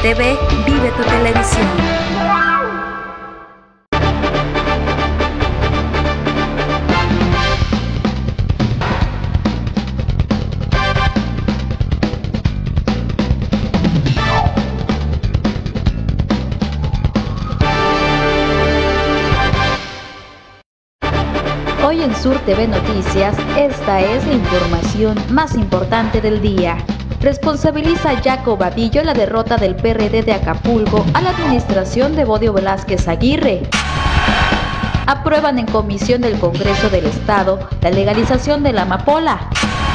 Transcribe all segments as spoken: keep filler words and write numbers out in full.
T V, vive tu televisión. Hoy en Sur T V Noticias, esta es la información más importante del día. Responsabiliza Jaco Vadillo la derrota del P R D de Acapulco a la administración de Evodio Velázquez Aguirre. Aprueban en comisión del Congreso del Estado la legalización de la amapola.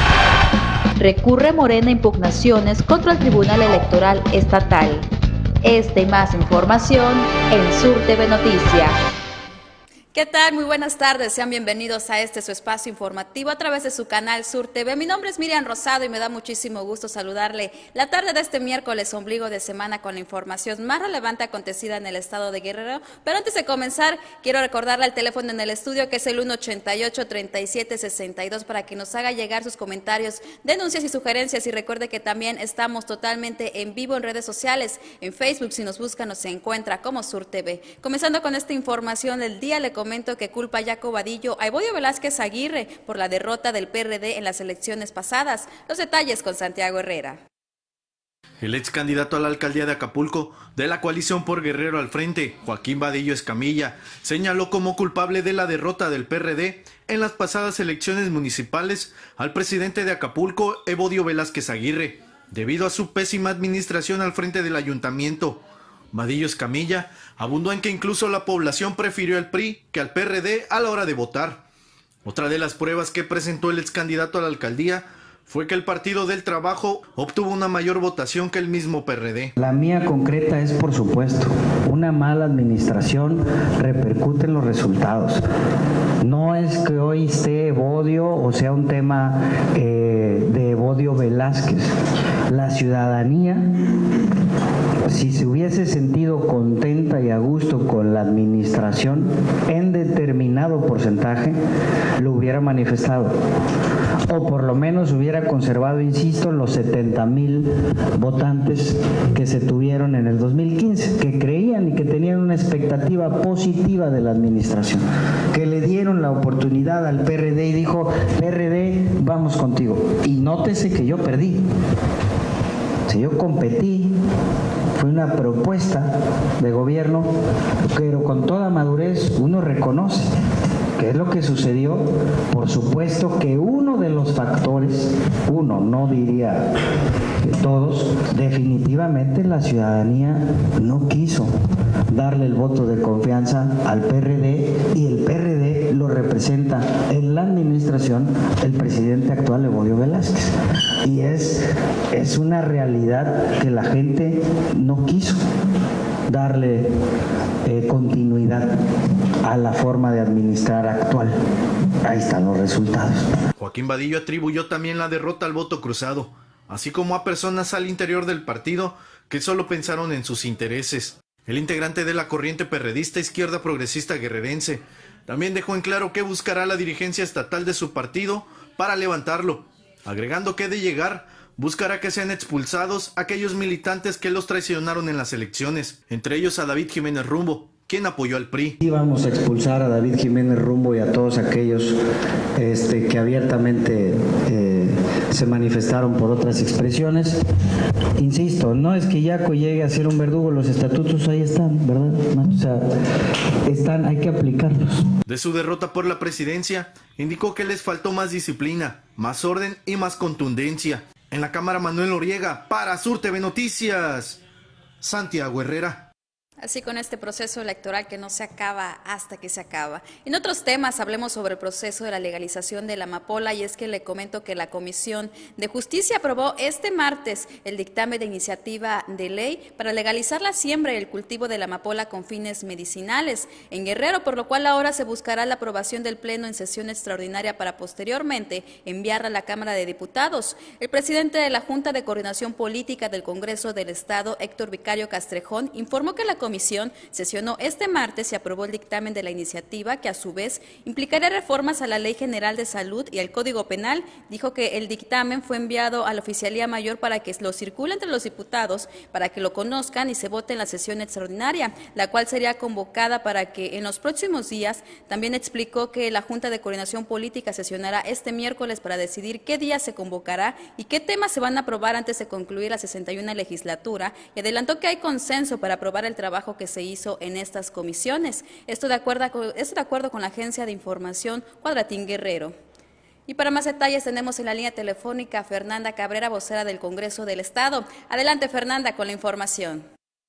Recurre Morena impugnaciones contra el Tribunal Electoral Estatal. Esta y más información en Sur T V Noticias. ¿Qué tal? Muy buenas tardes, sean bienvenidos a este su espacio informativo a través de su canal Sur T V. Mi nombre es Miriam Rosado y me da muchísimo gusto saludarle la tarde de este miércoles, ombligo de semana, con la información más relevante acontecida en el estado de Guerrero. Pero antes de comenzar, quiero recordarle el teléfono en el estudio, que es el uno ochenta y ocho, treinta y siete, sesenta y dos, para que nos haga llegar sus comentarios, denuncias y sugerencias. Y recuerde que también estamos totalmente en vivo en redes sociales. En Facebook, si nos busca, nos encuentra como Sur T V. Comenzando con esta información del día, le comento que culpa a Jaco Vadillo a Evodio Velázquez Aguirre por la derrota del P R D en las elecciones pasadas. Los detalles con Santiago Herrera. El ex candidato a la alcaldía de Acapulco de la coalición por Guerrero al Frente, Joaquín Vadillo Escamilla, señaló como culpable de la derrota del P R D en las pasadas elecciones municipales al presidente de Acapulco, Evodio Velázquez Aguirre, debido a su pésima administración al frente del ayuntamiento. Vadillo Escamilla abundó en que incluso la población prefirió al P R I que al P R D a la hora de votar. Otra de las pruebas que presentó el ex candidato a la alcaldía fue que el Partido del Trabajo obtuvo una mayor votación que el mismo P R D. La mía concreta es, por supuesto, una mala administración repercute en los resultados. No es que hoy esté Evodio o sea un tema eh, de Evodio Velázquez. La ciudadanía, si se hubiese sentido contenta y a gusto con la administración, en determinado porcentaje lo hubiera manifestado, o por lo menos hubiera conservado, insisto, los setenta mil votantes que se tuvieron en el dos mil quince, que creían y que tenían una expectativa positiva de la administración, que le dieron la oportunidad al P R D y dijo: P R D, vamos contigo. Y nótese que yo perdí. Si yo competí, fue una propuesta de gobierno, pero con toda madurez uno reconoce qué es lo que sucedió. Por supuesto que uno de los factores, uno, no diría que todos, definitivamente la ciudadanía no quiso darle el voto de confianza al P R D, y el P R D lo representa en la administración el presidente actual, Evodio Velázquez. Y es, es una realidad que la gente no quiso darle eh, continuidad a la forma de administrar actual. Ahí están los resultados. Joaquín Vadillo atribuyó también la derrota al voto cruzado, así como a personas al interior del partido que solo pensaron en sus intereses. El integrante de la corriente perredista Izquierda Progresista Guerrerense también dejó en claro que buscará la dirigencia estatal de su partido para levantarlo, agregando que de llegar buscará que sean expulsados aquellos militantes que los traicionaron en las elecciones, entre ellos a David Jiménez Rumbo, quien apoyó al P R I. Y vamos a expulsar a David Jiménez Rumbo y a todos aquellos este, que abiertamente eh, se manifestaron por otras expresiones. Insisto, no es que Jaco llegue a ser un verdugo, los estatutos ahí están, ¿verdad? O sea, están, hay que aplicarlos. De su derrota por la presidencia, indicó que les faltó más disciplina, más orden y más contundencia. En la Cámara, Manuel Noriega, para Sur T V Noticias, Santiago Herrera. Así con este proceso electoral que no se acaba hasta que se acaba. En otros temas hablemos sobre el proceso de la legalización de la amapola, y es que le comento que la Comisión de Justicia aprobó este martes el dictamen de iniciativa de ley para legalizar la siembra y el cultivo de la amapola con fines medicinales en Guerrero, por lo cual ahora se buscará la aprobación del Pleno en sesión extraordinaria para posteriormente enviarla a la Cámara de Diputados. El presidente de la Junta de Coordinación Política del Congreso del Estado, Héctor Vicario Castrejón, informó que la comisión sesionó este martes y aprobó el dictamen de la iniciativa, que a su vez implicaría reformas a la Ley General de Salud y al Código Penal. Dijo que el dictamen fue enviado a la Oficialía Mayor para que lo circule entre los diputados, para que lo conozcan y se vote en la sesión extraordinaria, la cual sería convocada para que en los próximos días. También explicó que la Junta de Coordinación Política sesionará este miércoles para decidir qué día se convocará y qué temas se van a aprobar antes de concluir la sesenta y una legislatura, y adelantó que hay consenso para aprobar el trabajo que se hizo en estas comisiones. Esto de acuerdo con, esto de acuerdo con la Agencia de Información Cuadratín Guerrero. Y para más detalles tenemos en la línea telefónica a Fernanda Cabrera, vocera del Congreso del Estado. Adelante, Fernanda, con la información.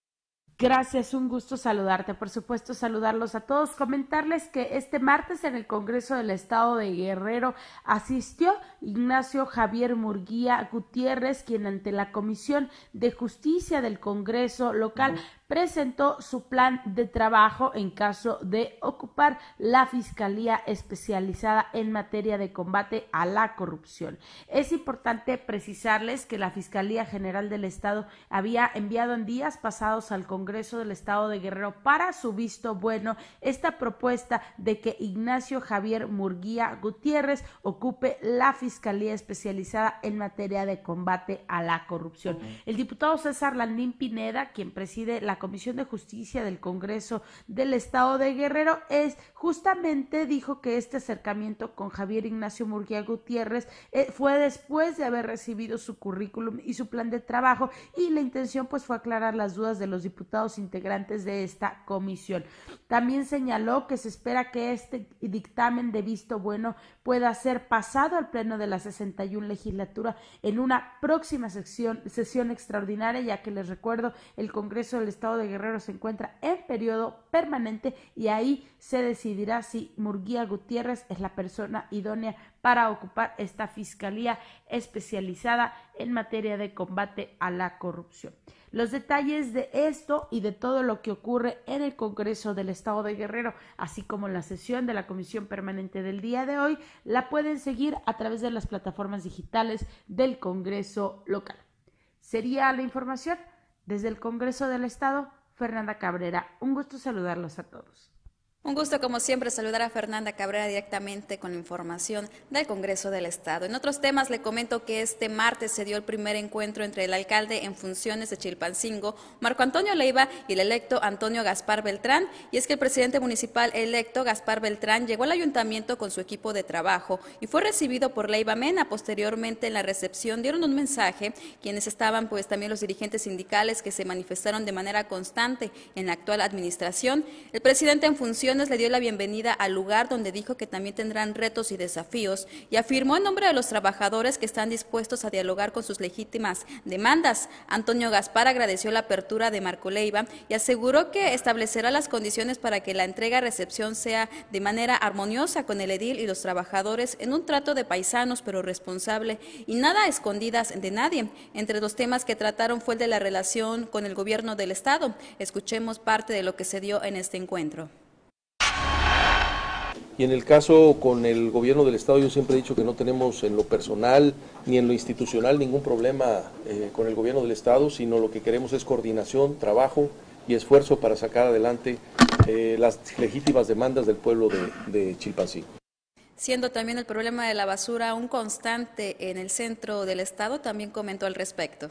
Gracias, un gusto saludarte, por supuesto saludarlos a todos, comentarles que este martes en el Congreso del Estado de Guerrero asistió Ignacio Javier Murguía Gutiérrez, quien ante la Comisión de Justicia del Congreso local presentó su plan de trabajo en caso de ocupar la Fiscalía Especializada en materia de combate a la corrupción. Es importante precisarles que la Fiscalía General del Estado había enviado en días pasados al Congreso del Estado de Guerrero para su visto bueno esta propuesta de que Ignacio Javier Murguía Gutiérrez ocupe la Fiscalía Especializada en materia de combate a la corrupción. El diputado César Landín Pineda, quien preside la Comisión de Justicia del Congreso del Estado de Guerrero, es justamente dijo que este acercamiento con Javier Ignacio Murguía Gutiérrez eh, fue después de haber recibido su currículum y su plan de trabajo, y la intención pues fue aclarar las dudas de los diputados integrantes de esta comisión. También señaló que se espera que este dictamen de visto bueno pueda ser pasado al pleno de la sesenta y una legislatura en una próxima sesión, sesión extraordinaria, ya que les recuerdo, el Congreso del Estado de Guerrero se encuentra en periodo permanente y ahí se decidirá si Murguía Gutiérrez es la persona idónea para ocupar esta Fiscalía Especializada en materia de combate a la corrupción. Los detalles de esto y de todo lo que ocurre en el Congreso del Estado de Guerrero, así como la sesión de la Comisión Permanente del día de hoy, la pueden seguir a través de las plataformas digitales del Congreso local. Sería la información desde el Congreso del Estado. Fernanda Cabrera, un gusto saludarlos a todos. Un gusto, como siempre, saludar a Fernanda Cabrera directamente con la información del Congreso del Estado. En otros temas, le comento que este martes se dio el primer encuentro entre el alcalde en funciones de Chilpancingo, Marco Antonio Leiva, y el electo Antonio Gaspar Beltrán. Y es que el presidente municipal electo, Gaspar Beltrán, llegó al ayuntamiento con su equipo de trabajo y fue recibido por Leiva Mena. Posteriormente, en la recepción, dieron un mensaje quienes estaban, pues también los dirigentes sindicales que se manifestaron de manera constante en la actual administración. El presidente en funciones le dio la bienvenida al lugar, donde dijo que también tendrán retos y desafíos, y afirmó en nombre de los trabajadores que están dispuestos a dialogar con sus legítimas demandas. Antonio Gaspar agradeció la apertura de Marco Leiva y aseguró que establecerá las condiciones para que la entrega-recepción sea de manera armoniosa con el edil y los trabajadores, en un trato de paisanos pero responsable y nada a escondidas de nadie. Entre los temas que trataron fue el de la relación con el gobierno del Estado. Escuchemos parte de lo que se dio en este encuentro. Y en el caso con el gobierno del Estado, yo siempre he dicho que no tenemos en lo personal ni en lo institucional ningún problema eh, con el gobierno del Estado, sino lo que queremos es coordinación, trabajo y esfuerzo para sacar adelante eh, las legítimas demandas del pueblo de, de Chilpancingo. Siendo también el problema de la basura un constante en el centro del Estado, también comentó al respecto.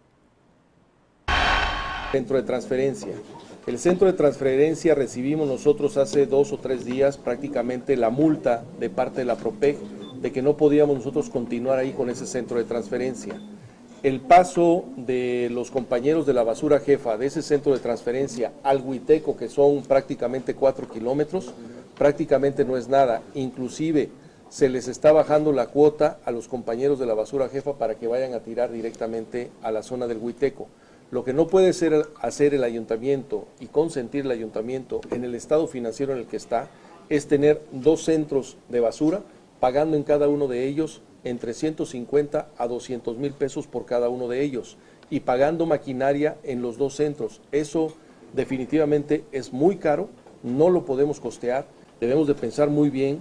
Centro de transferencia. El centro de transferencia recibimos nosotros hace dos o tres días prácticamente la multa de parte de la PROPEC de que no podíamos nosotros continuar ahí con ese centro de transferencia. El paso de los compañeros de la basura jefa de ese centro de transferencia al Huiteco, que son prácticamente cuatro kilómetros, prácticamente no es nada. Inclusive se les está bajando la cuota a los compañeros de la basura jefa para que vayan a tirar directamente a la zona del Huiteco. Lo que no puede ser hacer el ayuntamiento y consentir el ayuntamiento en el estado financiero en el que está es tener dos centros de basura, pagando en cada uno de ellos entre ciento cincuenta a doscientos mil pesos por cada uno de ellos y pagando maquinaria en los dos centros. Eso definitivamente es muy caro, no lo podemos costear, debemos de pensar muy bien,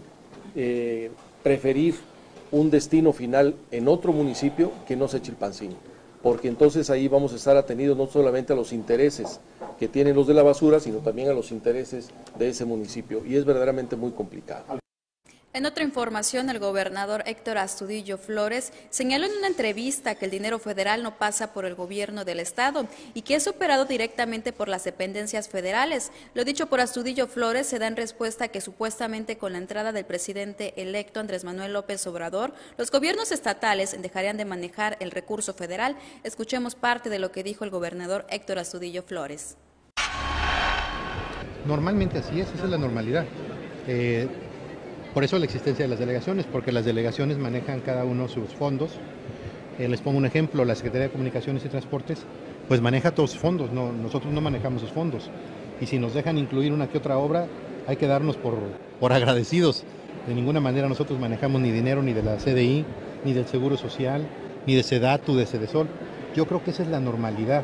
eh, preferir un destino final en otro municipio que no sea Chilpancingo. porque entonces ahí vamos a estar atendidos no solamente a los intereses que tienen los de la basura, sino también a los intereses de ese municipio, y es verdaderamente muy complicado. En otra información, el gobernador Héctor Astudillo Flores señaló en una entrevista que el dinero federal no pasa por el gobierno del estado y que es operado directamente por las dependencias federales. Lo dicho por Astudillo Flores se da en respuesta a que supuestamente con la entrada del presidente electo Andrés Manuel López Obrador, los gobiernos estatales dejarían de manejar el recurso federal. Escuchemos parte de lo que dijo el gobernador Héctor Astudillo Flores. Normalmente así es, esa es la normalidad. Eh, Por eso la existencia de las delegaciones, porque las delegaciones manejan cada uno sus fondos. Eh, les pongo un ejemplo, la Secretaría de Comunicaciones y Transportes, pues maneja todos sus fondos, no, nosotros no manejamos sus fondos. Y si nos dejan incluir una que otra obra, hay que darnos por, por agradecidos. De ninguna manera nosotros manejamos ni dinero ni de la C D I, ni del Seguro Social, ni de SEDATU, de SEDESOL. Yo creo que esa es la normalidad.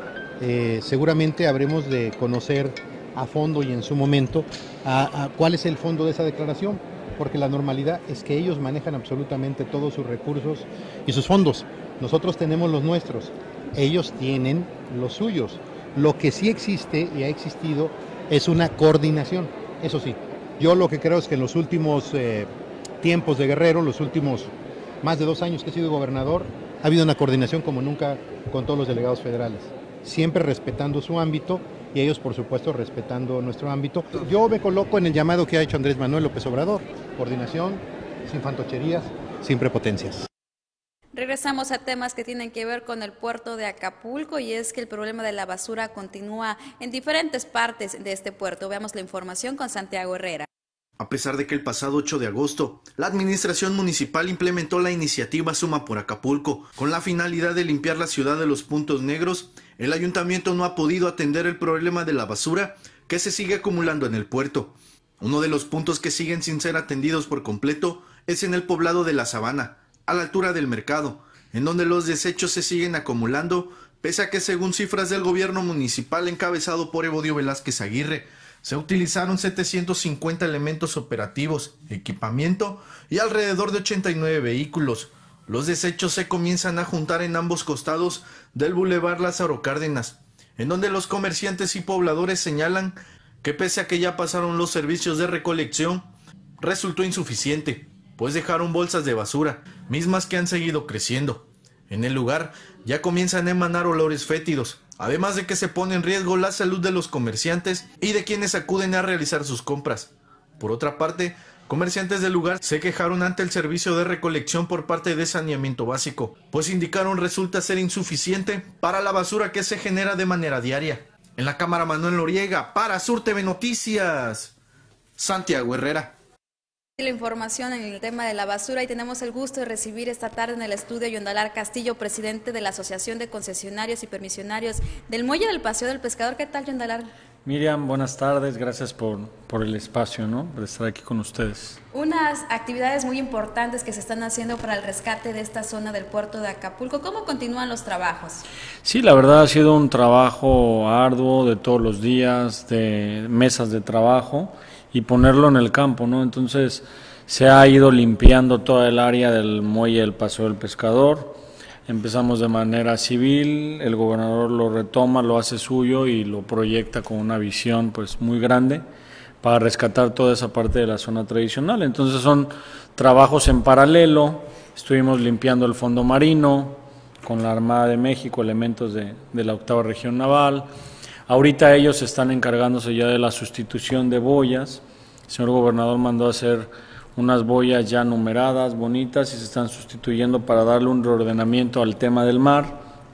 Eh, seguramente habremos de conocer a fondo y en su momento a, a cuál es el fondo de esa declaración, porque la normalidad es que ellos manejan absolutamente todos sus recursos y sus fondos. Nosotros tenemos los nuestros, ellos tienen los suyos. Lo que sí existe y ha existido es una coordinación, eso sí. Yo lo que creo es que en los últimos eh, tiempos de Guerrero, los últimos más de dos años que he sido gobernador, ha habido una coordinación como nunca con todos los delegados federales, siempre respetando su ámbito y ellos, por supuesto, respetando nuestro ámbito. Yo me coloco en el llamado que ha hecho Andrés Manuel López Obrador: coordinación, sin fantocherías, sin prepotencias. Regresamos a temas que tienen que ver con el puerto de Acapulco, y es que el problema de la basura continúa en diferentes partes de este puerto. Veamos la información con Santiago Herrera. A pesar de que el pasado ocho de agosto, la administración municipal implementó la iniciativa Suma por Acapulco con la finalidad de limpiar la ciudad de los puntos negros, el ayuntamiento no ha podido atender el problema de la basura que se sigue acumulando en el puerto. Uno de los puntos que siguen sin ser atendidos por completo es en el poblado de La Sabana, a la altura del mercado, en donde los desechos se siguen acumulando, pese a que, según cifras del gobierno municipal encabezado por Evodio Velázquez Aguirre, se utilizaron setecientos cincuenta elementos operativos, equipamiento y alrededor de ochenta y nueve vehículos. Los desechos se comienzan a juntar en ambos costados del Boulevard Lázaro Cárdenas, en donde los comerciantes y pobladores señalan que, pese a que ya pasaron los servicios de recolección, resultó insuficiente, pues dejaron bolsas de basura, mismas que han seguido creciendo. En el lugar ya comienzan a emanar olores fétidos, además de que se pone en riesgo la salud de los comerciantes y de quienes acuden a realizar sus compras. Por otra parte, comerciantes del lugar se quejaron ante el servicio de recolección por parte de Saneamiento Básico, pues indicaron resulta ser insuficiente para la basura que se genera de manera diaria. En la cámara, Manuel Noriega, para Sur T V Noticias, Santiago Herrera. La información en el tema de la basura, y tenemos el gusto de recibir esta tarde en el estudio a Yondalar Castillo, presidente de la Asociación de Concesionarios y Permisionarios del Muelle del Paseo del Pescador. ¿Qué tal, Yondalar? Miriam, buenas tardes, gracias por, por el espacio, ¿no?, por estar aquí con ustedes. Unas actividades muy importantes que se están haciendo para el rescate de esta zona del puerto de Acapulco. ¿Cómo continúan los trabajos? Sí, la verdad ha sido un trabajo arduo de todos los días, de mesas de trabajo y ponerlo en el campo, ¿no? Entonces se ha ido limpiando toda el área del muelle del Paseo del Pescador. Empezamos de manera civil, el gobernador lo retoma, lo hace suyo y lo proyecta con una visión pues muy grande para rescatar toda esa parte de la zona tradicional. Entonces son trabajos en paralelo. Estuvimos limpiando el fondo marino con la Armada de México, elementos de, de la octava región naval. Ahorita ellos están encargándose ya de la sustitución de boyas. El señor gobernador mandó a hacer unas boyas ya numeradas, bonitas, y se están sustituyendo para darle un reordenamiento al tema del mar.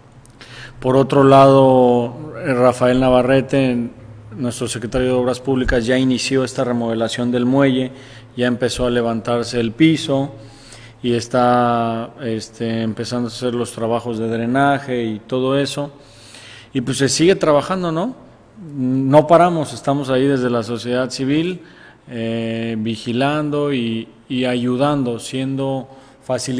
Por otro lado, Rafael Navarrete, nuestro secretario de Obras Públicas, ya inició esta remodelación del muelle, ya empezó a levantarse el piso y está este, empezando a hacer los trabajos de drenaje y todo eso. Y pues se sigue trabajando, ¿no? No paramos, estamos ahí desde la sociedad civil, eh, vigilando y, y ayudando, siendo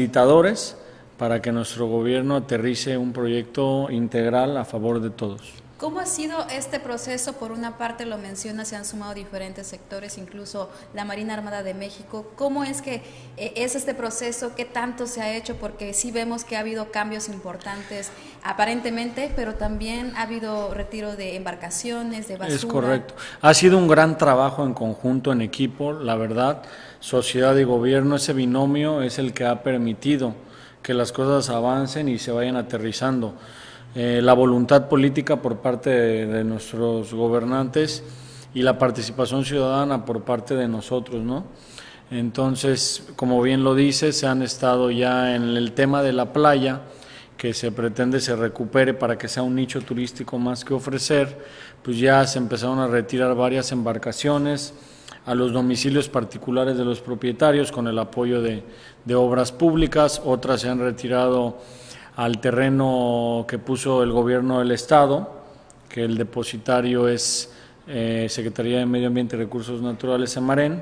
facilitadores para que nuestro gobierno aterrice un proyecto integral a favor de todos. ¿Cómo ha sido este proceso? Por una parte lo menciona, se han sumado diferentes sectores, incluso la Marina Armada de México. ¿Cómo es que eh, es este proceso? ¿Qué tanto se ha hecho? Porque sí vemos que ha habido cambios importantes aparentemente, pero también ha habido retiro de embarcaciones, de basura. Es correcto. Ha sido un gran trabajo en conjunto, en equipo, la verdad. Sociedad y gobierno, ese binomio es el que ha permitido que las cosas avancen y se vayan aterrizando. Eh, la voluntad política por parte de, de nuestros gobernantes y la participación ciudadana por parte de nosotros, ¿no? Entonces, como bien lo dice, se han estado ya en el tema de la playa, que se pretende se recupere para que sea un nicho turístico más que ofrecer, pues ya se empezaron a retirar varias embarcaciones a los domicilios particulares de los propietarios con el apoyo de, de obras públicas, otras se han retirado al terreno que puso el gobierno del Estado, que el depositario es eh, Secretaría de Medio Ambiente y Recursos Naturales, Semarén,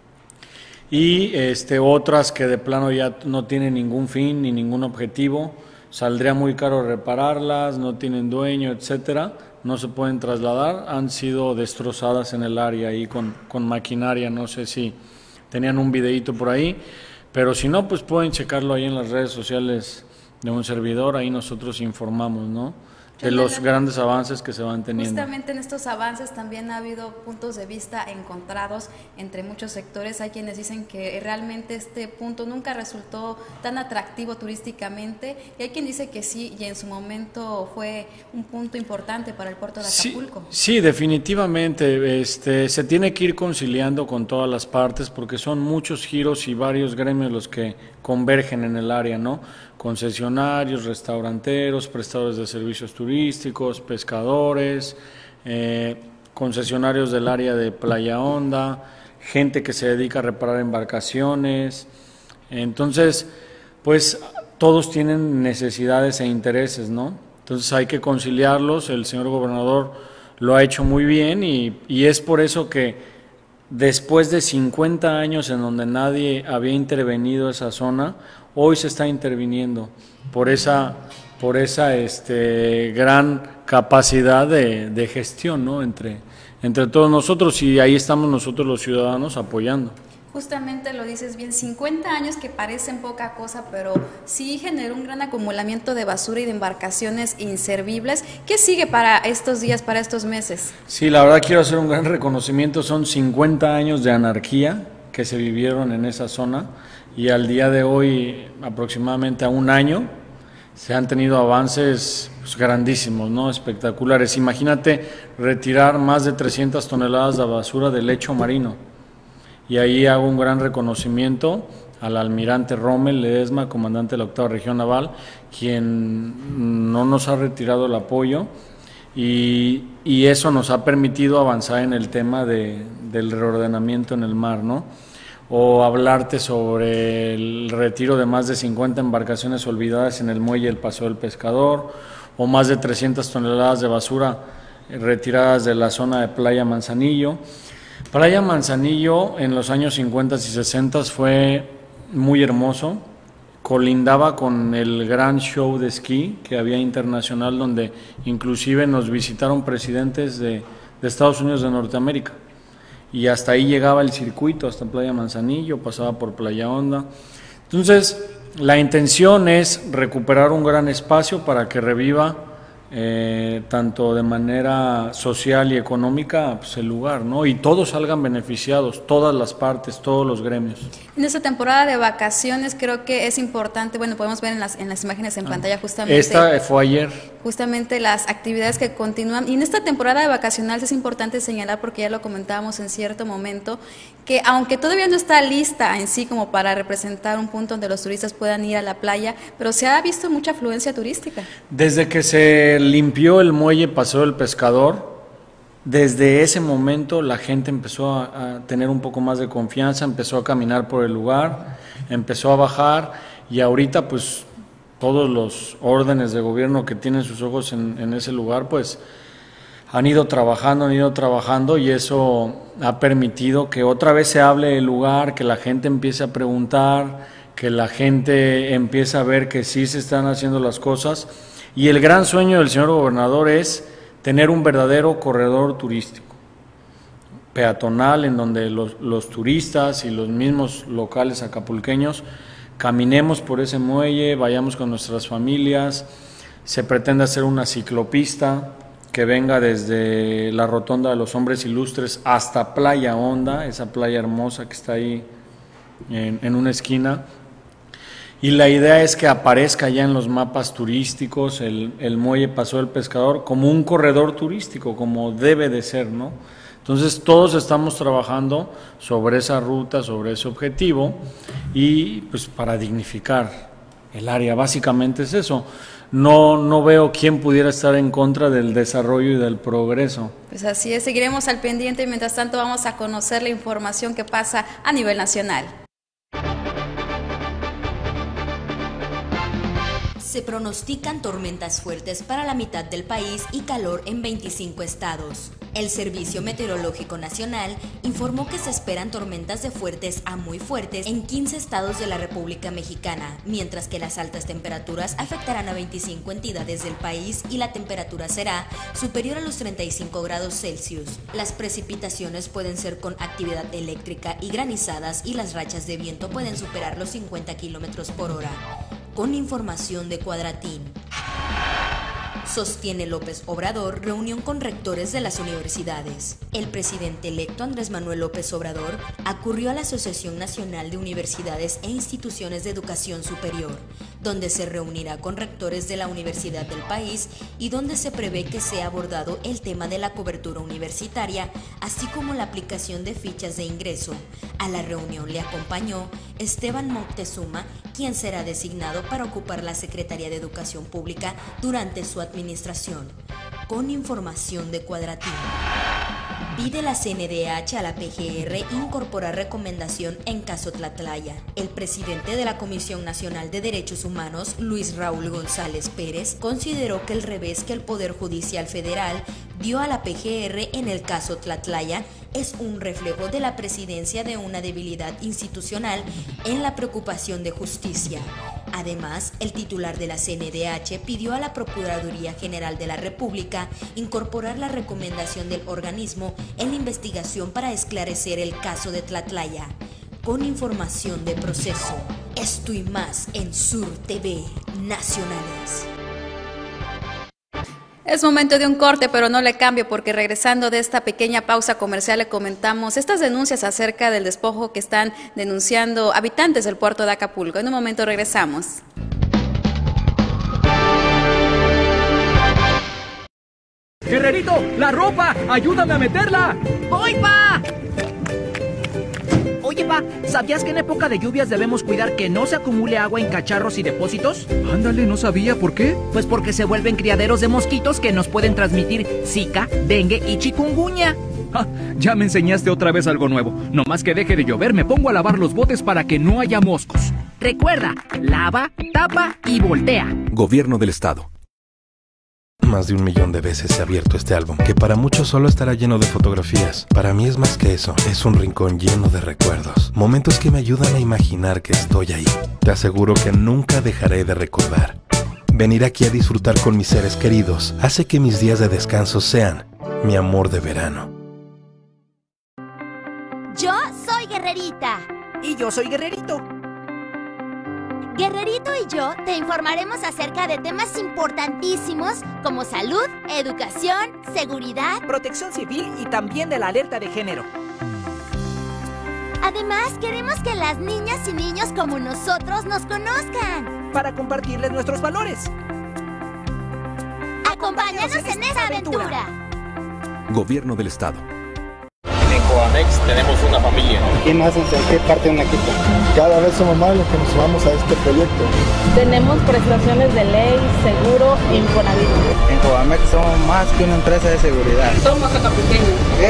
y este, otras que de plano ya no tienen ningún fin ni ningún objetivo, saldría muy caro repararlas, no tienen dueño, etcétera, no se pueden trasladar, han sido destrozadas en el área ahí con, con maquinaria, no sé si tenían un videíto por ahí, pero si no, pues pueden checarlo ahí en las redes sociales de un servidor, ahí nosotros informamos, ¿no?, de los grandes avances que se van teniendo. Justamente en estos avances también ha habido puntos de vista encontrados entre muchos sectores. Hay quienes dicen que realmente este punto nunca resultó tan atractivo turísticamente, y hay quien dice que sí, y en su momento fue un punto importante para el puerto de Acapulco. Sí, sí, definitivamente, este, se tiene que ir conciliando con todas las partes, porque son muchos giros y varios gremios los que convergen en el área, ¿no? Concesionarios, restauranteros, prestadores de servicios turísticos, pescadores, eh, concesionarios del área de Playa Honda, gente que se dedica a reparar embarcaciones. Entonces, pues todos tienen necesidades e intereses, ¿no? Entonces hay que conciliarlos, el señor gobernador lo ha hecho muy bien y, y es por eso que después de cincuenta años en donde nadie había intervenido esa zona, hoy se está interviniendo por esa, por esa este, gran capacidad de, de gestión, ¿no?, entre, entre todos nosotros, y ahí estamos nosotros los ciudadanos apoyando. Justamente lo dices bien, cincuenta años que parecen poca cosa, pero sí generó un gran acumulamiento de basura y de embarcaciones inservibles. ¿Qué sigue para estos días, para estos meses? Sí, la verdad quiero hacer un gran reconocimiento, son cincuenta años de anarquía que se vivieron en esa zona, y al día de hoy, aproximadamente a un año, se han tenido avances pues, grandísimos, ¿no?, espectaculares. Imagínate retirar más de trescientas toneladas de basura del lecho marino, y ahí hago un gran reconocimiento al almirante Rommel Ledesma, comandante de la octava región naval, quien no nos ha retirado el apoyo, y, y eso nos ha permitido avanzar en el tema de, del reordenamiento en el mar, ¿no? O hablarte sobre el retiro de más de cincuenta embarcaciones olvidadas en el muelle del Paseo del Pescador, o más de trescientas toneladas de basura retiradas de la zona de Playa Manzanillo. Playa Manzanillo en los años cincuenta y sesenta fue muy hermoso, colindaba con el gran show de esquí que había internacional, donde inclusive nos visitaron presidentes de, de Estados Unidos de Norteamérica. Y hasta ahí llegaba el circuito, hasta Playa Manzanillo, pasaba por Playa Honda. Entonces, la intención es recuperar un gran espacio para que reviva, eh, tanto de manera social y económica, pues, el lugar, ¿no? Y todos salgan beneficiados, todas las partes, todos los gremios. En esta temporada de vacaciones creo que es importante, bueno, podemos ver en las, en las imágenes en pantalla justamente. Esta fue ayer. Justamente las actividades que continúan. Y en esta temporada de vacacionales es importante señalar, porque ya lo comentábamos en cierto momento, que aunque todavía no está lista en sí como para representar un punto donde los turistas puedan ir a la playa, pero se ha visto mucha afluencia turística. Desde que se limpió el muelle Paseo del Pescador, desde ese momento la gente empezó a, a tener un poco más de confianza, empezó a caminar por el lugar, empezó a bajar, y ahorita pues todos los órdenes de gobierno que tienen sus ojos en, en ese lugar pues han ido trabajando, han ido trabajando, y eso ha permitido que otra vez se hable del lugar, que la gente empiece a preguntar, que la gente empiece a ver que sí se están haciendo las cosas. Y el gran sueño del señor gobernador es tener un verdadero corredor turístico, peatonal, en donde los, los turistas y los mismos locales acapulqueños caminemos por ese muelle, vayamos con nuestras familias. Se pretende hacer una ciclopista que venga desde la Rotonda de los Hombres Ilustres hasta Playa Honda, esa playa hermosa que está ahí en, en una esquina. Y la idea es que aparezca ya en los mapas turísticos el, el muelle Paso del Pescador como un corredor turístico, como debe de ser, ¿no? Entonces todos estamos trabajando sobre esa ruta, sobre ese objetivo, y pues para dignificar el área, básicamente es eso. No, no veo quién pudiera estar en contra del desarrollo y del progreso. Pues así es, seguiremos al pendiente y mientras tanto vamos a conocer la información que pasa a nivel nacional. Se pronostican tormentas fuertes para la mitad del país y calor en veinticinco estados. El Servicio Meteorológico Nacional informó que se esperan tormentas de fuertes a muy fuertes en quince estados de la República Mexicana, mientras que las altas temperaturas afectarán a veinticinco entidades del país y la temperatura será superior a los treinta y cinco grados Celsius. Las precipitaciones pueden ser con actividad eléctrica y granizadas y las rachas de viento pueden superar los cincuenta kilómetros por hora. Con información de Cuadratín. Sostiene López Obrador reunión con rectores de las universidades. El presidente electo Andrés Manuel López Obrador acurrió a la Asociación Nacional de Universidades e Instituciones de Educación Superior, donde se reunirá con rectores de la universidad del país y donde se prevé que sea abordado el tema de la cobertura universitaria, así como la aplicación de fichas de ingreso. A la reunión le acompañó Esteban Moctezuma, quien será designado para ocupar la Secretaría de Educación Pública durante su administración. Con información de Cuadratín. Pide la C N D H a la P G R incorporar recomendación en caso Tlatlaya. El presidente de la Comisión Nacional de Derechos Humanos, Luis Raúl González Pérez, consideró que el revés que el Poder Judicial Federal dio a la P G R en el caso Tlatlaya es un reflejo de la presidencia de una debilidad institucional en la preocupación de justicia. Además, el titular de la C N D H pidió a la Procuraduría General de la República incorporar la recomendación del organismo en la investigación para esclarecer el caso de Tlatlaya. Con información de proceso, esto y más en Sur T V Nacionales. Es momento de un corte, pero no le cambio porque regresando de esta pequeña pausa comercial le comentamos estas denuncias acerca del despojo que están denunciando habitantes del puerto de Acapulco. En un momento regresamos. ¡Guerrerito, la ropa! ¡Ayúdame a meterla! ¡Voy, pa! Oye, pa, ¿sabías que en época de lluvias debemos cuidar que no se acumule agua en cacharros y depósitos? Ándale, no sabía, ¿por qué? Pues porque se vuelven criaderos de mosquitos que nos pueden transmitir zika, dengue y chikungunya. Ah, ya me enseñaste otra vez algo nuevo. No más que deje de llover, me pongo a lavar los botes para que no haya moscos. Recuerda, lava, tapa y voltea. Gobierno del Estado. Más de un millón de veces he abierto este álbum, que para muchos solo estará lleno de fotografías. Para mí es más que eso, es un rincón lleno de recuerdos, momentos que me ayudan a imaginar que estoy ahí. Te aseguro que nunca dejaré de recordar. Venir aquí a disfrutar con mis seres queridos hace que mis días de descanso sean mi amor de verano. Yo soy Guerrerita. Y yo soy Guerrerito. Guerrerito y yo te informaremos acerca de temas importantísimos como salud, educación, seguridad, protección civil y también de la alerta de género. Además, queremos que las niñas y niños como nosotros nos conozcan. Para compartirles nuestros valores. Acompáñanos en esta aventura. Gobierno del Estado. En Coamex tenemos una familia. ¿Quién más en qué parte de Naquito? Cada vez somos más los que nos sumamos a este proyecto. Tenemos prestaciones de ley, seguro e Infonavit. En Coamex somos más que una empresa de seguridad. Somos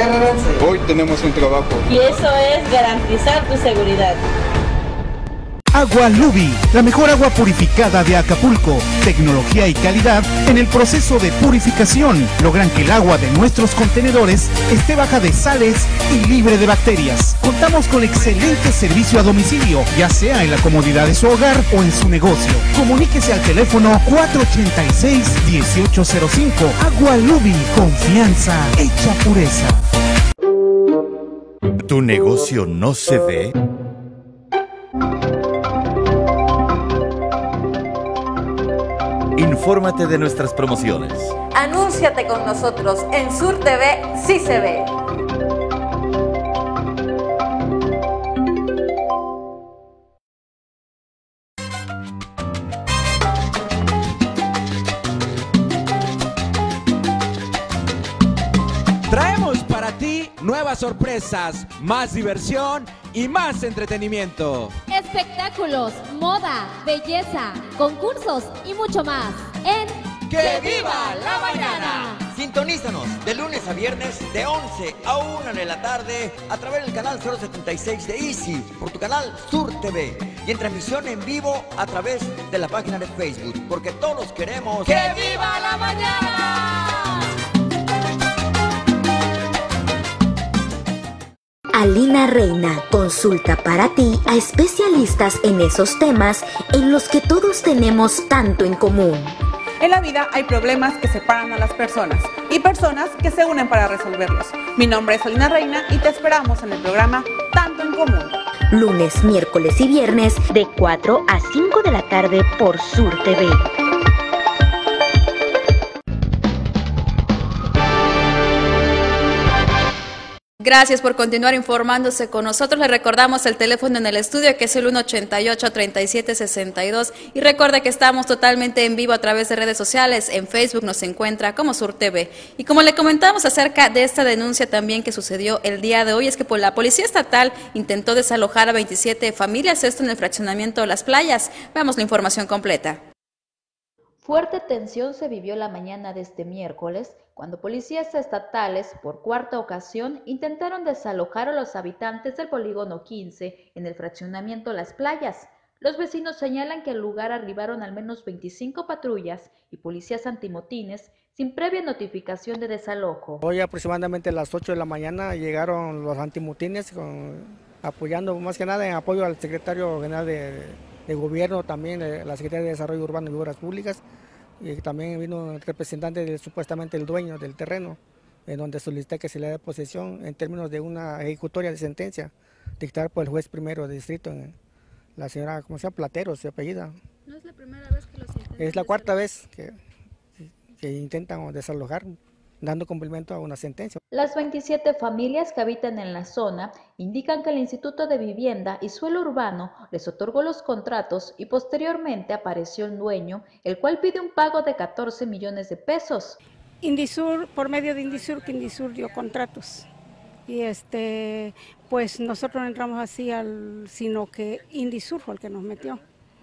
acapulqueños. Hoy tenemos un trabajo. Y eso es garantizar tu seguridad. Agua Lubi, la mejor agua purificada de Acapulco. Tecnología y calidad en el proceso de purificación logran que el agua de nuestros contenedores esté baja de sales y libre de bacterias. Contamos con excelente servicio a domicilio, ya sea en la comodidad de su hogar o en su negocio. Comuníquese al teléfono cuatro ochenta y seis, dieciocho cero cinco. Agua Lubi, confianza hecha pureza. ¿Tu negocio no se ve? Infórmate de nuestras promociones. Anúnciate con nosotros en Sur T V, sí se ve. Traemos para ti nuevas sorpresas, más diversión y más entretenimiento. Espectáculos, moda, belleza, concursos y mucho más en ¡Que viva la mañana! Sintonízanos de lunes a viernes de once a una de la tarde a través del canal cero setenta y seis de Easy por tu canal Sur T V y en transmisión en vivo a través de la página de Facebook, porque todos queremos ¡Que viva la mañana! Alina Reina consulta para ti a especialistas en esos temas en los que todos tenemos tanto en común. En la vida hay problemas que separan a las personas y personas que se unen para resolverlos. Mi nombre es Alina Reina y te esperamos en el programa Tanto en Común. Lunes, miércoles y viernes de cuatro a cinco de la tarde por Sur T V. Gracias por continuar informándose con nosotros. Le recordamos el teléfono en el estudio, que es el uno ochenta y ocho, treinta y siete sesenta y dos. Y recuerda que estamos totalmente en vivo a través de redes sociales. En Facebook nos encuentra como Sur T V. Y como le comentamos acerca de esta denuncia también que sucedió el día de hoy, es que la Policía Estatal intentó desalojar a veintisiete familias, esto en el fraccionamiento de Las Playas. Veamos la información completa. Fuerte tensión se vivió la mañana de este miércoles cuando policías estatales, por cuarta ocasión, intentaron desalojar a los habitantes del polígono quince en el fraccionamiento Las Playas. Los vecinos señalan que al lugar arribaron al menos veinticinco patrullas y policías antimotines sin previa notificación de desalojo. Hoy aproximadamente a las ocho de la mañana llegaron los antimotines con, apoyando más que nada en apoyo al secretario general de, de gobierno, también de la Secretaría de Desarrollo Urbano y Obras Públicas, y también vino el representante de, supuestamente el dueño del terreno, en donde solicité que se le dé posesión en términos de una ejecutoria de sentencia dictada por el juez primero de distrito, en la señora, ¿cómo se llama? Platero, su apellida. ¿No es la primera vez que los intentan? Es la cuarta vez que, que intentan desalojar, dando cumplimiento a una sentencia. Las veintisiete familias que habitan en la zona indican que el Instituto de Vivienda y Suelo Urbano les otorgó los contratos y posteriormente apareció el dueño, el cual pide un pago de catorce millones de pesos. Indisur, por medio de Indisur, que Indisur dio contratos. Y este, pues nosotros no entramos así, al, sino que Indisur fue el que nos metió.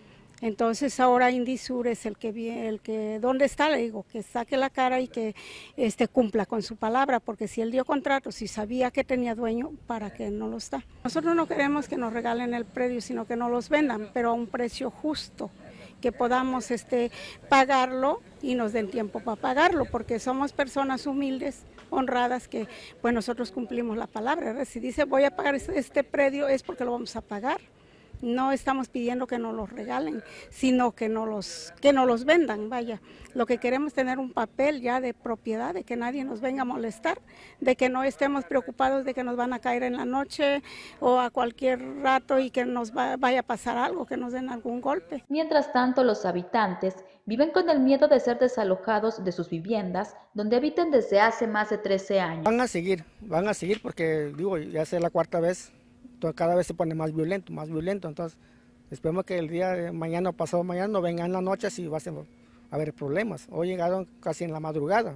Entonces ahora Indisur es el que viene, el que, ¿dónde está? Le digo, que saque la cara y que este, cumpla con su palabra, porque si él dio contrato, si sabía que tenía dueño, ¿para qué no lo está? Nosotros no queremos que nos regalen el predio, sino que nos los vendan, pero a un precio justo, que podamos este, pagarlo y nos den tiempo para pagarlo, porque somos personas humildes, honradas, que pues nosotros cumplimos la palabra, ¿verdad? Si dice voy a pagar este predio es porque lo vamos a pagar. No estamos pidiendo que nos los regalen, sino que nos los, que nos los vendan, vaya. Lo que queremos es tener un papel ya de propiedad, de que nadie nos venga a molestar, de que no estemos preocupados de que nos van a caer en la noche o a cualquier rato y que nos va, vaya a pasar algo, que nos den algún golpe. Mientras tanto, los habitantes viven con el miedo de ser desalojados de sus viviendas, donde habitan desde hace más de trece años. Van a seguir, van a seguir porque, digo, ya es la cuarta vez. Cada vez se pone más violento, más violento, entonces esperemos que el día de mañana o pasado mañana no vengan en la noche si va a haber problemas. Hoy llegaron casi en la madrugada,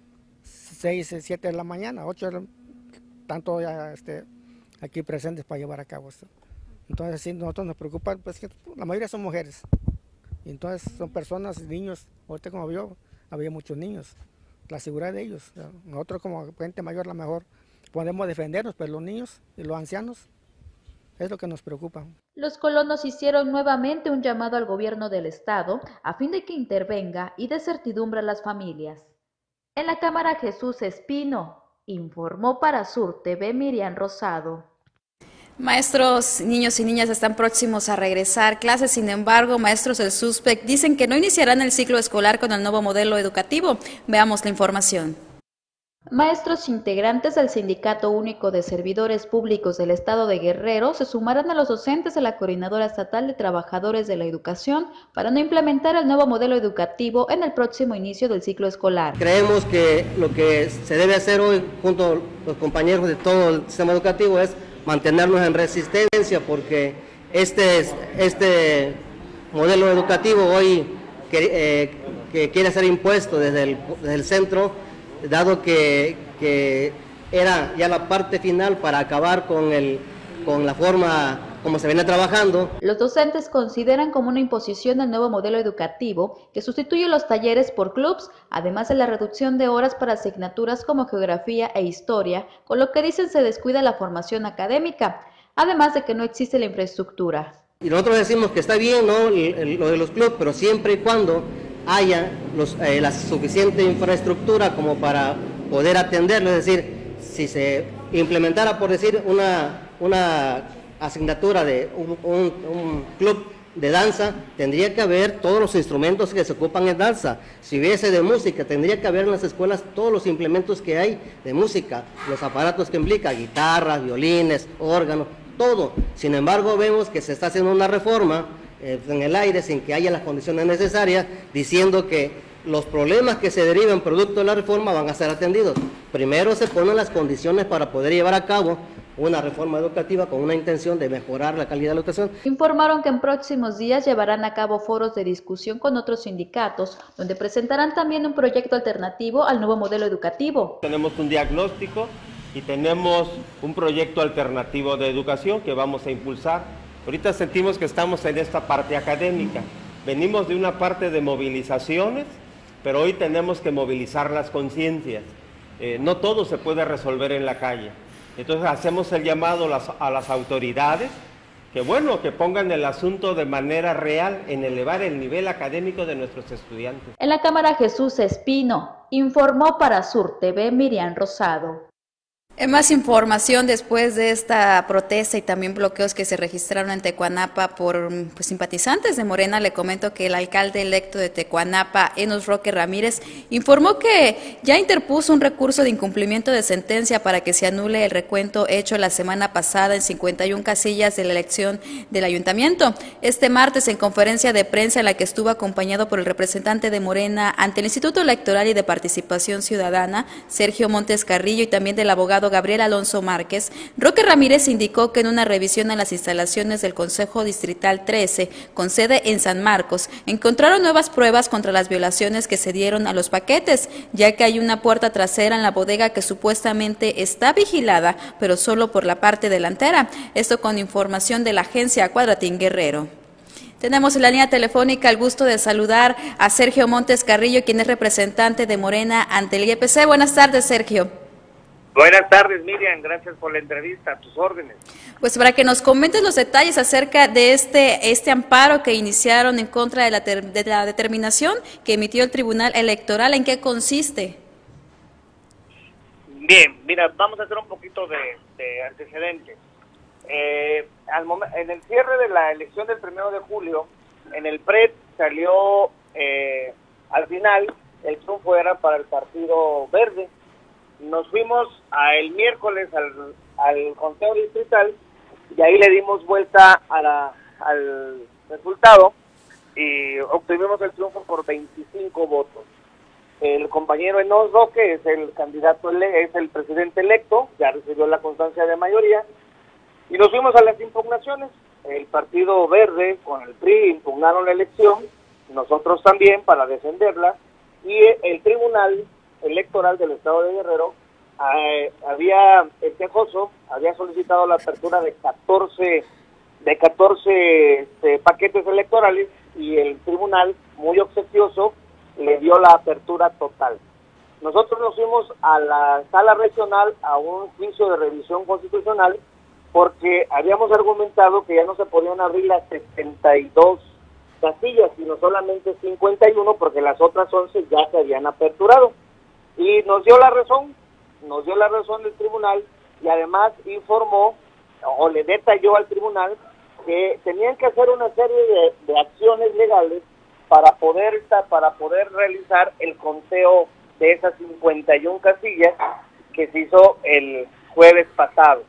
seis, siete de la mañana, ocho, tanto ya este, aquí presentes para llevar a cabo esto. Entonces sí, nosotros nos preocupa, pues que la mayoría son mujeres, y entonces son personas, niños, ahorita como vio, había muchos niños, la seguridad de ellos. Nosotros como gente mayor a lo mejor podemos defendernos, pero los niños y los ancianos Es lo que nos preocupa. Los colonos hicieron nuevamente un llamado al gobierno del estado a fin de que intervenga y dé certidumbre a las familias. En la cámara Jesús Espino, informó para Sur T V Miriam Rosado. Maestros, niños y niñas están próximos a regresar clases, sin embargo, maestros del SUSPEC dicen que no iniciarán el ciclo escolar con el nuevo modelo educativo. Veamos la información. Maestros integrantes del Sindicato Único de Servidores Públicos del Estado de Guerrero se sumarán a los docentes de la Coordinadora Estatal de Trabajadores de la Educación para no implementar el nuevo modelo educativo en el próximo inicio del ciclo escolar. Creemos que lo que se debe hacer hoy junto a los compañeros de todo el sistema educativo es mantenernos en resistencia, porque este, este modelo educativo hoy que, eh, que quiere ser impuesto desde el, desde el centro, dado que, que era ya la parte final para acabar con, el, con la forma como se viene trabajando. Los docentes consideran como una imposición el nuevo modelo educativo que sustituye los talleres por clubs, además de la reducción de horas para asignaturas como geografía e historia, con lo que dicen se descuida la formación académica, además de que no existe la infraestructura. Y nosotros decimos que está bien, ¿no?, el, el, lo de los clubs, pero siempre y cuando haya los, eh, la suficiente infraestructura como para poder atenderlo, es decir, si se implementara, por decir, una, una asignatura de un, un, un club de danza, tendría que haber todos los instrumentos que se ocupan en danza. Si hubiese de música, tendría que haber en las escuelas todos los implementos que hay de música, los aparatos que implica, guitarras, violines, órganos, todo. Sin embargo, vemos que se está haciendo una reforma eh, en el aire sin que haya las condiciones necesarias, diciendo que los problemas que se derivan producto de la reforma van a ser atendidos. Primero se ponen las condiciones para poder llevar a cabo una reforma educativa con una intención de mejorar la calidad de la educación. Informaron que en próximos días llevarán a cabo foros de discusión con otros sindicatos, donde presentarán también un proyecto alternativo al nuevo modelo educativo. Tenemos un diagnóstico y tenemos un proyecto alternativo de educación que vamos a impulsar. Ahorita sentimos que estamos en esta parte académica. Venimos de una parte de movilizaciones, pero hoy tenemos que movilizar las conciencias. Eh, no todo se puede resolver en la calle. Entonces hacemos el llamado a las, a las autoridades que bueno, que pongan el asunto de manera real en elevar el nivel académico de nuestros estudiantes. En la cámara Jesús Espino, informó para Sur T V Miriam Rosado. En más información, después de esta protesta y también bloqueos que se registraron en Tecuanapa por pues, simpatizantes de Morena, le comento que el alcalde electo de Tecuanapa, Enos Roque Ramírez, informó que ya interpuso un recurso de incumplimiento de sentencia para que se anule el recuento hecho la semana pasada en cincuenta y una casillas de la elección del ayuntamiento. Este martes, en conferencia de prensa en la que estuvo acompañado por el representante de Morena ante el Instituto Electoral y de Participación Ciudadana, Sergio Montes Carrillo, y también del abogado Gabriel Alonso Márquez, Roque Ramírez indicó que en una revisión a las instalaciones del Consejo Distrital trece, con sede en San Marcos, encontraron nuevas pruebas contra las violaciones que se dieron a los paquetes, ya que hay una puerta trasera en la bodega que supuestamente está vigilada, pero solo por la parte delantera. Esto con información de la agencia Cuadratín Guerrero. Tenemos en la línea telefónica el gusto de saludar a Sergio Montes Carrillo, quien es representante de Morena ante el I E P C. Buenas tardes, Sergio. Buenas tardes, Miriam, gracias por la entrevista, a tus órdenes. Pues para que nos comentes los detalles acerca de este este amparo que iniciaron en contra de la, ter, de la determinación que emitió el Tribunal Electoral, ¿en qué consiste? Bien, mira, vamos a hacer un poquito de, de antecedentes. Eh, al momento, en el cierre de la elección del primero de julio, en el P R E D salió, eh, al final, el triunfo era para el Partido Verde. Nos fuimos a el miércoles al, al conteo distrital y ahí le dimos vuelta a la, al resultado y obtuvimos el triunfo por veinticinco votos. El compañero Enos Roque es el candidato, ele es el presidente electo, ya recibió la constancia de mayoría y nos fuimos a las impugnaciones. El Partido Verde con el P R I impugnaron la elección, nosotros también para defenderla, y el Tribunal Electoral del Estado de Guerrero eh, había, el quejoso había solicitado la apertura de catorce de catorce este, paquetes electorales y el tribunal, muy obsequioso, le dio la apertura total. Nosotros nos fuimos a la sala regional a un juicio de revisión constitucional porque habíamos argumentado que ya no se podían abrir las setenta y dos casillas, sino solamente cincuenta y uno, porque las otras once ya se habían aperturado. Y nos dio la razón, nos dio la razón el tribunal, y además informó, o le detalló al tribunal, que tenían que hacer una serie de, de acciones legales para poder, para poder realizar el conteo de esas cincuenta y una casillas que se hizo el jueves pasado.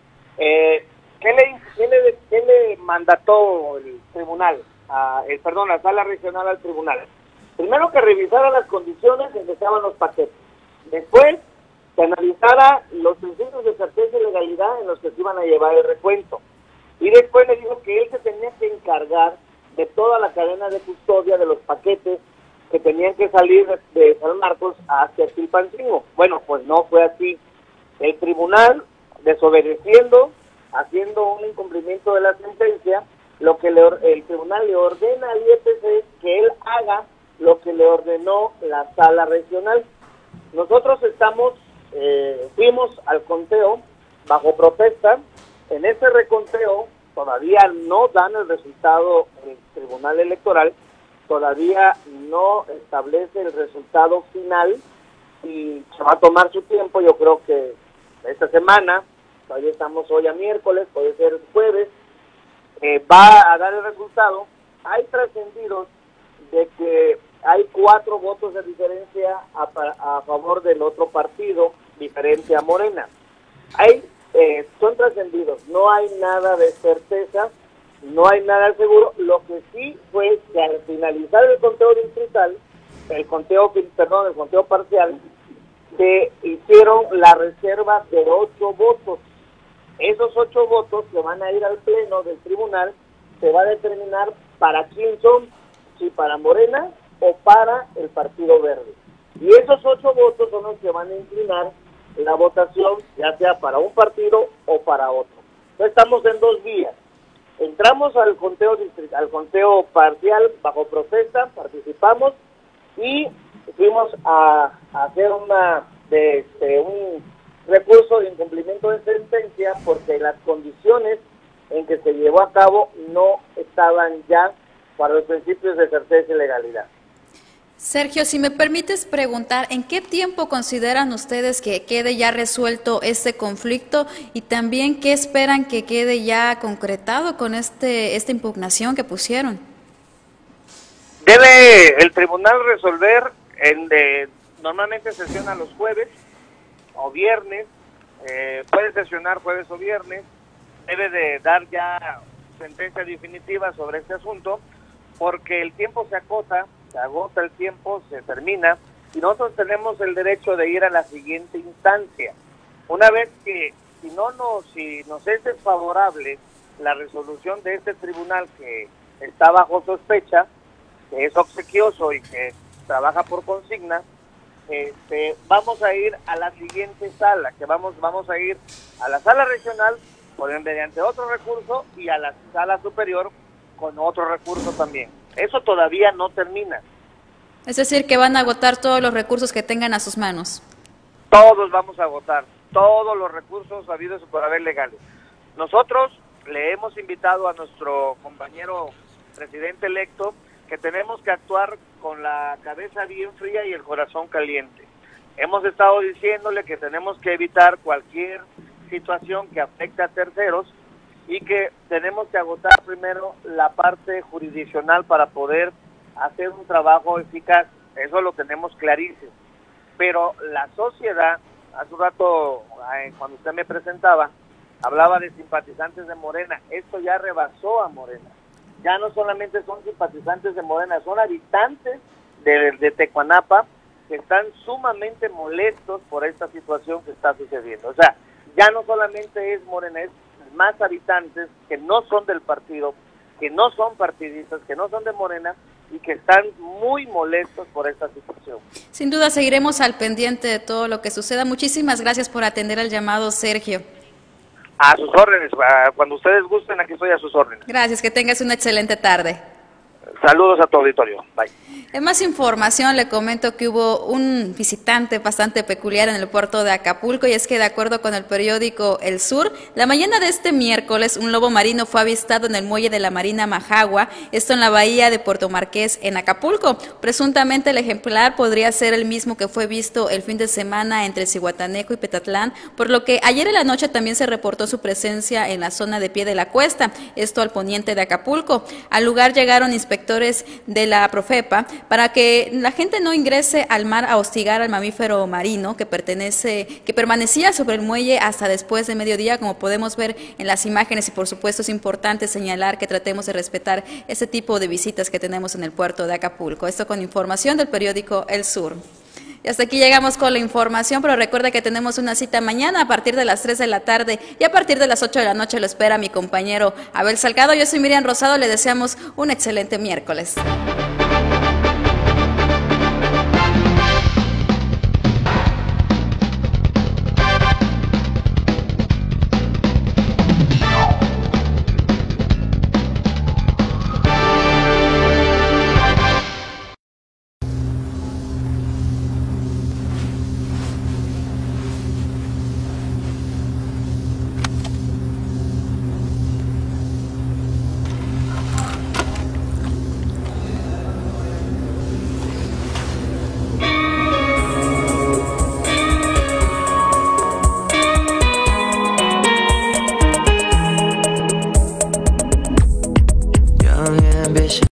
Eh, ¿qué, le, qué, le, ¿Qué le mandató el tribunal? A, el, perdón, la sala regional al tribunal. Primero que revisara las condiciones en que estaban los paquetes. Después que analizara los principios de certeza y legalidad en los que se iban a llevar el recuento. Y después le dijo que él se tenía que encargar de toda la cadena de custodia de los paquetes que tenían que salir de, de San Marcos hacia Chilpancingo. Bueno, pues no fue así. El tribunal, desobedeciendo, haciendo un incumplimiento de la sentencia, lo que le, el tribunal le ordena al I E P C que él haga lo que le ordenó la sala regional. Nosotros estamos, eh, fuimos al conteo bajo protesta. En ese reconteo todavía no dan el resultado el Tribunal Electoral, todavía no establece el resultado final y se va a tomar su tiempo. Yo creo que esta semana, todavía estamos hoy a miércoles, puede ser jueves, eh, va a dar el resultado. Hay trascendidos de que hay cuatro votos de diferencia a, a favor del otro partido, diferente a Morena. Hay Eh, son trascendidos, no hay nada de certeza, no hay nada seguro. Lo que sí fue que al finalizar el conteo distrital, el conteo, perdón, el conteo parcial, se hicieron la reserva de ocho votos. Esos ocho votos que van a ir al pleno del tribunal, se va a determinar para quién son, si para Morena o para el Partido Verde. Y esos ocho votos son los que van a inclinar la votación, ya sea para un partido o para otro. Entonces estamos en dos vías. Entramos al conteo distrital, al conteo parcial bajo protesta, participamos y fuimos a, a hacer una de este, un recurso de incumplimiento de sentencia porque las condiciones en que se llevó a cabo no estaban ya para los principios de certeza y legalidad. Sergio, si me permites preguntar, ¿en qué tiempo consideran ustedes que quede ya resuelto este conflicto y también qué esperan que quede ya concretado con este esta impugnación que pusieron? Debe el tribunal resolver, en de, normalmente sesiona los jueves o viernes, eh, puede sesionar jueves o viernes, debe de dar ya sentencia definitiva sobre este asunto porque el tiempo se acota, se agota el tiempo, se termina, y nosotros tenemos el derecho de ir a la siguiente instancia. Una vez que, si no nos, si nos es desfavorable la resolución de este tribunal que está bajo sospecha, que es obsequioso y que trabaja por consigna, este, vamos a ir a la siguiente sala, que vamos, vamos a ir a la sala regional por mediante otro recurso y a la sala superior con otro recurso también. Eso todavía no termina. Es decir, que van a agotar todos los recursos que tengan a sus manos. Todos vamos a agotar, todos los recursos habidos por haber legales. Nosotros le hemos invitado a nuestro compañero presidente electo que tenemos que actuar con la cabeza bien fría y el corazón caliente. Hemos estado diciéndole que tenemos que evitar cualquier situación que afecte a terceros y que tenemos que agotar primero la parte jurisdiccional para poder hacer un trabajo eficaz. Eso lo tenemos clarísimo. Pero la sociedad, hace un rato cuando usted me presentaba, hablaba de simpatizantes de Morena. Esto ya rebasó a Morena. Ya no solamente son simpatizantes de Morena, son habitantes de, de Tecuanapa que están sumamente molestos por esta situación que está sucediendo. O sea, ya no solamente es Morena, es más habitantes que no son del partido, que no son partidistas, que no son de Morena y que están muy molestos por esta situación. Sin duda seguiremos al pendiente de todo lo que suceda. Muchísimas gracias por atender al llamado, Sergio. A sus órdenes, cuando ustedes gusten, aquí estoy a sus órdenes. Gracias, que tengas una excelente tarde. Saludos a tu auditorio. Bye. En más información le comento que hubo un visitante bastante peculiar en el puerto de Acapulco, y es que de acuerdo con el periódico El Sur, la mañana de este miércoles un lobo marino fue avistado en el muelle de la Marina Majagua, esto en la bahía de Puerto Marqués en Acapulco. Presuntamente el ejemplar podría ser el mismo que fue visto el fin de semana entre Zihuatanejo y Petatlán, por lo que ayer en la noche también se reportó su presencia en la zona de Pie de la Cuesta, esto al poniente de Acapulco. Al lugar llegaron inspectores de la Profepa para que la gente no ingrese al mar a hostigar al mamífero marino que pertenece, que permanecía sobre el muelle hasta después de mediodía, como podemos ver en las imágenes, y por supuesto es importante señalar que tratemos de respetar ese tipo de visitas que tenemos en el puerto de Acapulco. Esto con información del periódico El Sur. Y hasta aquí llegamos con la información, pero recuerda que tenemos una cita mañana a partir de las tres de la tarde y a partir de las ocho de la noche lo espera mi compañero Abel Salgado. Yo soy Miriam Rosado, le deseamos un excelente miércoles.